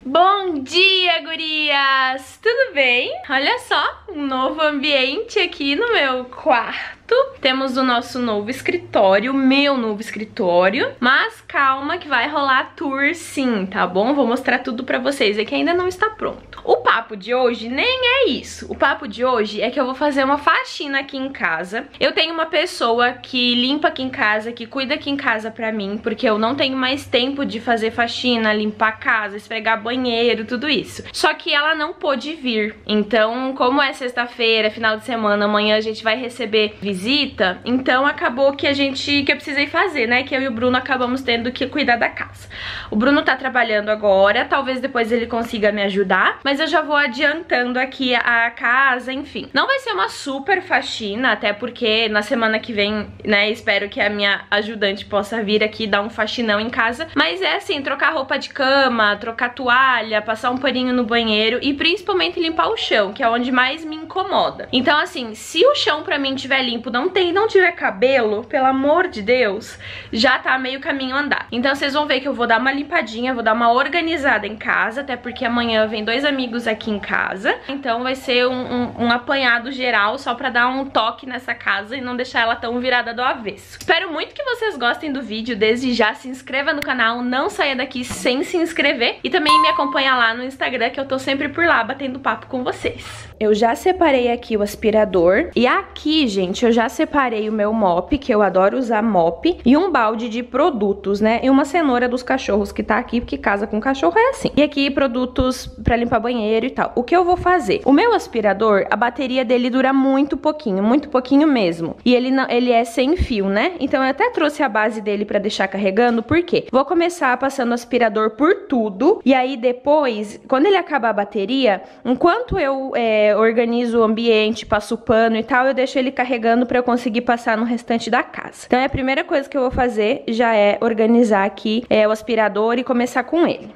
Bom dia, gurias! Tudo bem? Olha só, um novo ambiente aqui no meu quarto. Temos o nosso novo escritório, meu novo escritório. Mas calma que vai rolar tour sim, tá bom? Vou mostrar tudo pra vocês, é que ainda não está pronto. O papo de hoje nem é isso. O papo de hoje é que eu vou fazer uma faxina aqui em casa. Eu tenho uma pessoa que limpa aqui em casa, que cuida aqui em casa pra mim, porque eu não tenho mais tempo de fazer faxina, limpar a casa, esfregar banheiro, tudo isso. Só que ela não pôde vir. Então, como é sexta-feira, final de semana, amanhã a gente vai receber visita, então acabou que eu precisei fazer, né? Que eu e o Bruno acabamos tendo que cuidar da casa. O Bruno tá trabalhando agora, talvez depois ele consiga me ajudar, mas eu já vou adiantando aqui a casa, enfim. Não vai ser uma super faxina, até porque na semana que vem, né, espero que a minha ajudante possa vir aqui dar um faxinão em casa, mas é assim, trocar roupa de cama, trocar toalha, passar um paninho no banheiro e principalmente limpar o chão, que é onde mais me incomoda. Então assim, se o chão pra mim tiver limpo, não tiver cabelo, pelo amor de Deus, já tá meio caminho andar. Então vocês vão ver que eu vou dar uma limpadinha, vou dar uma organizada em casa, até porque amanhã vem 2 amigos aqui em casa, então vai ser um apanhado geral só pra dar um toque nessa casa e não deixar ela tão virada do avesso. Espero muito que vocês gostem do vídeo, desde já se inscreva no canal, não saia daqui sem se inscrever e também me acompanha lá no Instagram, que eu tô sempre por lá batendo papo com vocês. Eu já separei aqui o aspirador e aqui, gente, eu já separei o meu mop, que eu adoro usar mop, e um balde de produtos, né, e uma cenoura dos cachorros que tá aqui, porque casa com cachorro é assim. E aqui produtos pra limpar banheiro e tal. O que eu vou fazer? O meu aspirador, a bateria dele dura muito pouquinho mesmo. E ele é sem fio, né? Então eu até trouxe a base dele pra deixar carregando, por quê? Vou começar passando o aspirador por tudo, e aí depois, quando ele acabar a bateria, enquanto eu organizo o ambiente, passo o pano e tal, eu deixo ele carregando pra eu conseguir passar no restante da casa. Então a primeira coisa que eu vou fazer já é organizar aqui o aspirador e começar com ele.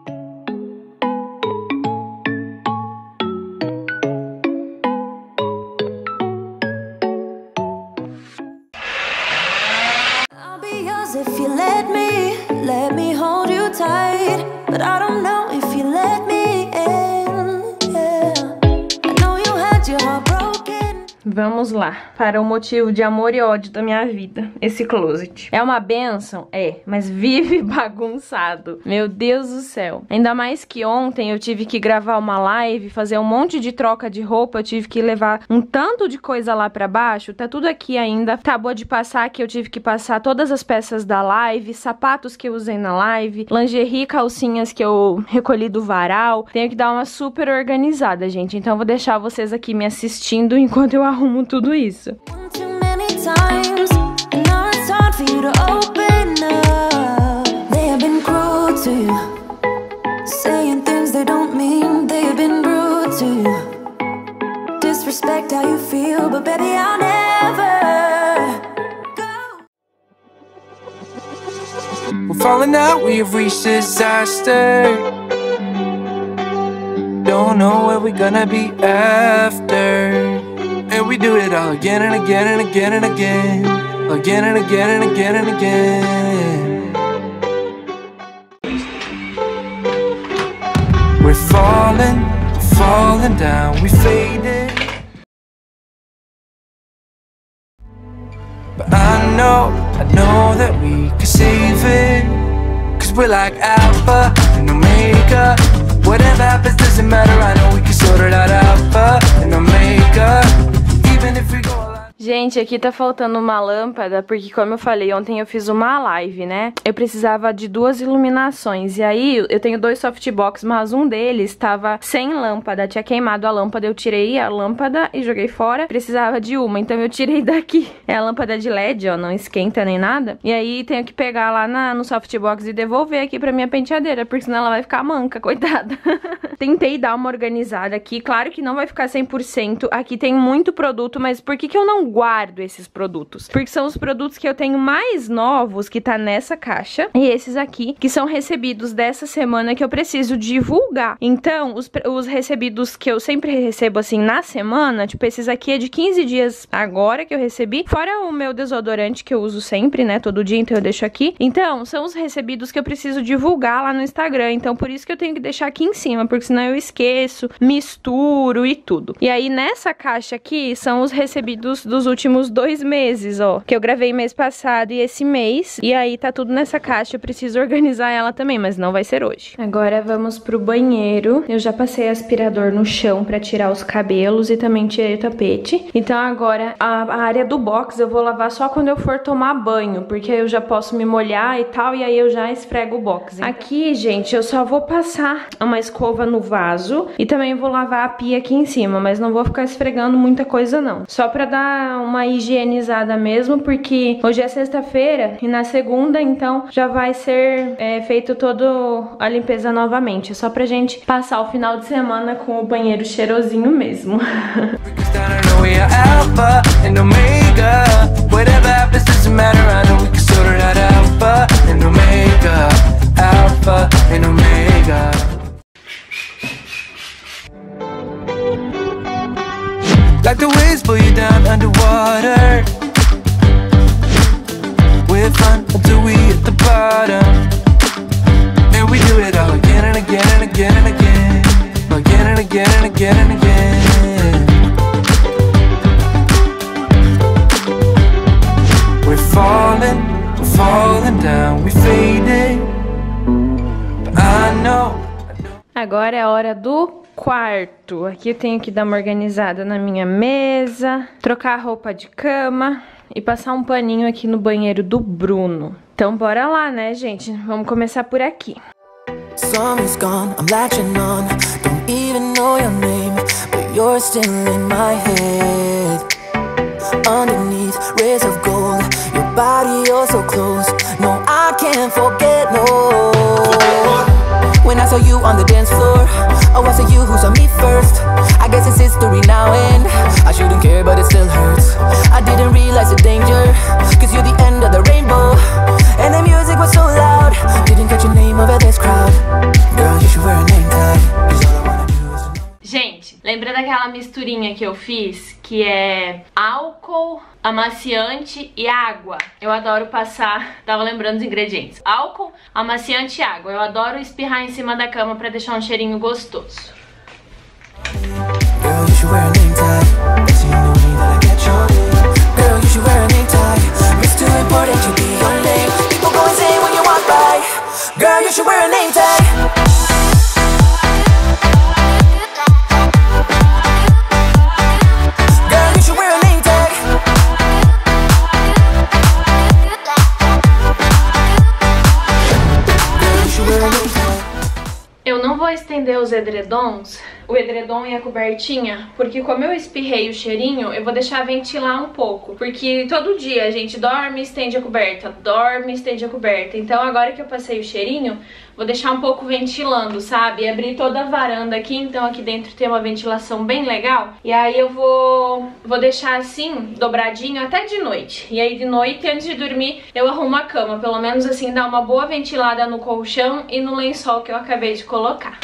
If you let me hold you tight, but I don't know if you let me in, yeah. I know you had your heart broken. Vamos lá, para o motivo de amor e ódio da minha vida, esse closet. É uma bênção? É, mas vive bagunçado. Meu Deus do céu. Ainda mais que ontem eu tive que gravar uma live, fazer um monte de troca de roupa, eu tive que levar um tanto de coisa lá pra baixo, tá tudo aqui ainda. Acabou de passar que eu tive que passar todas as peças da live, sapatos que eu usei na live, lingerie, calcinhas que eu recolhi do varal. Tenho que dar uma super organizada, gente. Então eu vou deixar vocês aqui me assistindo enquanto eu arrumo tudo isso. We're falling out, we've reached disaster. Don't know where we're gonna be after. And we do it all again and again and again and again. Again and again and again and again. We're falling down, we faded. But I know that we could save it. Cause we're like Alpha and Omega. Whatever happens doesn't matter, I know we can sort it out. Alpha and Omega. Even if we go alive. Gente, aqui tá faltando uma lâmpada, porque como eu falei, ontem eu fiz uma live, né? Eu precisava de 2 iluminações, e aí eu tenho 2 softbox, mas um deles tava sem lâmpada, tinha queimado a lâmpada, eu tirei a lâmpada e joguei fora, precisava de uma, então eu tirei daqui. É a lâmpada de LED, ó, não esquenta nem nada, e aí tenho que pegar lá no softbox e devolver aqui pra minha penteadeira, porque senão ela vai ficar manca, coitada. tentei dar uma organizada aqui. Claro que não vai ficar 100%. Aqui tem muito produto, mas por que eu não guardo esses produtos? Porque são os produtos que eu tenho mais novos, que tá nessa caixa. E esses aqui, que são recebidos dessa semana, que eu preciso divulgar. Então, os recebidos que eu sempre recebo, assim, na semana, tipo, esses aqui é de 15 dias agora que eu recebi. Fora o meu desodorante, que eu uso sempre, né, todo dia, então eu deixo aqui. Então, são os recebidos que eu preciso divulgar lá no Instagram. Então, por isso que eu tenho que deixar aqui em cima, porque senão eu esqueço, misturo e tudo. E aí, nessa caixa aqui, são os recebidos dos últimos 2 meses, ó, que eu gravei mês passado e esse mês. E aí, tá tudo nessa caixa, eu preciso organizar ela também, mas não vai ser hoje. Agora, vamos pro banheiro. Eu já passei aspirador no chão pra tirar os cabelos e também tirei o tapete. Então, agora, a área do box eu vou lavar só quando eu for tomar banho, porque aí eu já posso me molhar e tal, e aí eu já esfrego o box. Então, aqui, gente, eu só vou passar uma escova no vaso e também vou lavar a pia aqui em cima, mas não vou ficar esfregando muita coisa não. Só pra dar uma higienizada mesmo, porque hoje é sexta-feira e na segunda, então, já vai ser feito toda a limpeza novamente. É só pra gente passar o final de semana com o banheiro cheirosinho mesmo. Like the waves pull you down underwater. We're fun until we hit the bottom. And we do it all again and again and again and again. Again and again and again and again. We're falling down, we're fading. But I know. Agora é a hora do quarto. Aqui eu tenho que dar uma organizada na minha mesa, trocar a roupa de cama e passar um paninho aqui no banheiro do Bruno. Então bora lá, né, gente? Vamos começar por aqui. Summer's gone, I'm latching on. Don't even know your name, but you're still in my head. Underneath rays of gold, your body, you're so close. No, I can't forget, no. When I saw you on the dance floor, oh, I saw you who saw me first. I guess it's history now and I shouldn't care, but it still hurts. I didn't realize the danger, cause you're the end of the rainbow. And the music was so loud, didn't catch your name over this crowd. Girl, you should wear a name tag, cause all I wanna do is to know. Gente, lembra daquela misturinha que eu fiz, que é álcool, amaciante e água? Eu adoro passar, tava lembrando os ingredientes: álcool, amaciante e água. Eu adoro espirrar em cima da cama pra deixar um cheirinho gostoso. Girl, you should wear a name tag. Next thing you know me, that I catch your name. Girl, you should wear a name tag. It's too important to be your name. People go insane when you walk by. Girl, you should wear a name tag. Eu não vou estender os edredons, o edredom e a cobertinha, porque como eu espirrei o cheirinho, eu vou deixar ventilar um pouco. Porque todo dia a gente dorme e estende a coberta, dorme e estende a coberta. Então agora que eu passei o cheirinho, vou deixar um pouco ventilando, sabe? Abrir toda a varanda aqui, então aqui dentro tem uma ventilação bem legal. E aí eu vou deixar assim, dobradinho até de noite. E aí de noite, antes de dormir, eu arrumo a cama. Pelo menos assim, dá uma boa ventilada no colchão e no lençol que eu acabei de colocar.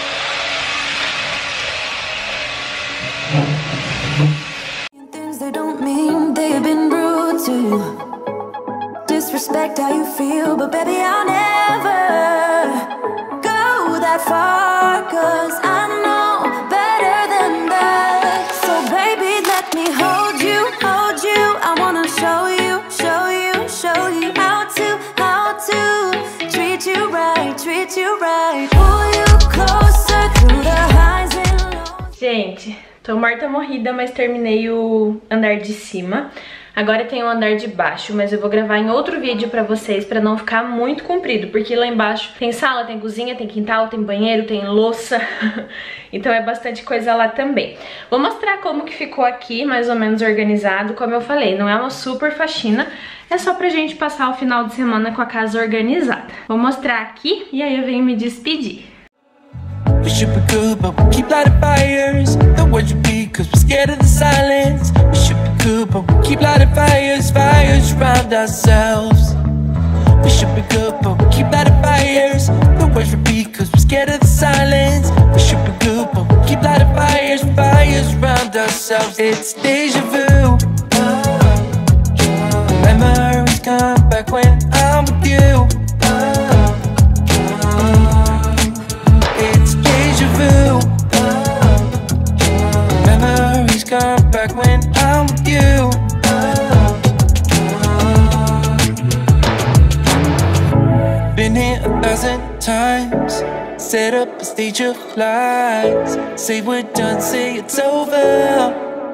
Things they don't mean, they've been rude to you. Disrespect how you feel, but baby I'll never go that far, cause I know better than that. So baby let me hold you, I wanna show you how to treat you right, pull you closer through the highs and lows. Gente, tô morta morrida, mas terminei o andar de cima. Agora tem o andar de baixo, mas eu vou gravar em outro vídeo pra vocês, pra não ficar muito comprido, porque lá embaixo tem sala, tem cozinha, tem quintal, tem banheiro, tem louça, então é bastante coisa lá também. Vou mostrar como que ficou aqui, mais ou menos organizado. Como eu falei, não é uma super faxina, é só pra gente passar o final de semana com a casa organizada. Vou mostrar aqui e aí eu venho me despedir. We should be good, but we keep lighting fires. The words repeat, cause we're scared of the silence. We should be good, but we keep lighting fires, fires around ourselves. We should be good, but we keep lighting fires. The words repeat, cause we're scared of the silence. We should be good, but we keep lighting fires, fires around ourselves. It's deja vu. Memories come back when I'm with you. It's deja vu. Memories come back when I'm with you. Been here 1,000 times. Set up a stage of lies. Say we're done, say it's over.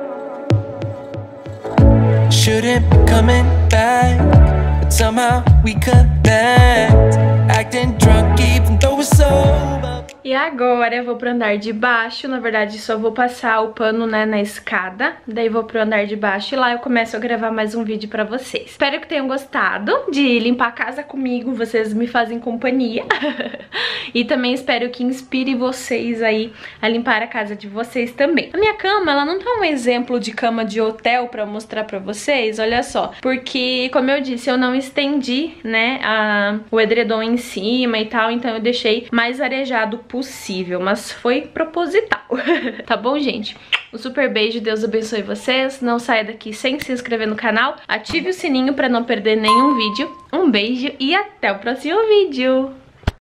Shouldn't be coming back, but somehow we connect. Acting drunk even though we're sober. E agora eu vou pro andar de baixo. Na verdade só vou passar o pano, né, na escada. Daí vou pro andar de baixo e lá eu começo a gravar mais um vídeo pra vocês. Espero que tenham gostado de limpar a casa comigo. Vocês me fazem companhia. E também espero que inspire vocês aí a limpar a casa de vocês também. A minha cama, ela não tá um exemplo de cama de hotel pra mostrar pra vocês, olha só. Porque, como eu disse, eu não estendi, né, o edredom em cima e tal. Então eu deixei mais arejado possível, mas foi proposital. Tá bom, gente? Um super beijo, Deus abençoe vocês. Não saia daqui sem se inscrever no canal. Ative o sininho pra não perder nenhum vídeo. Um beijo e até o próximo vídeo.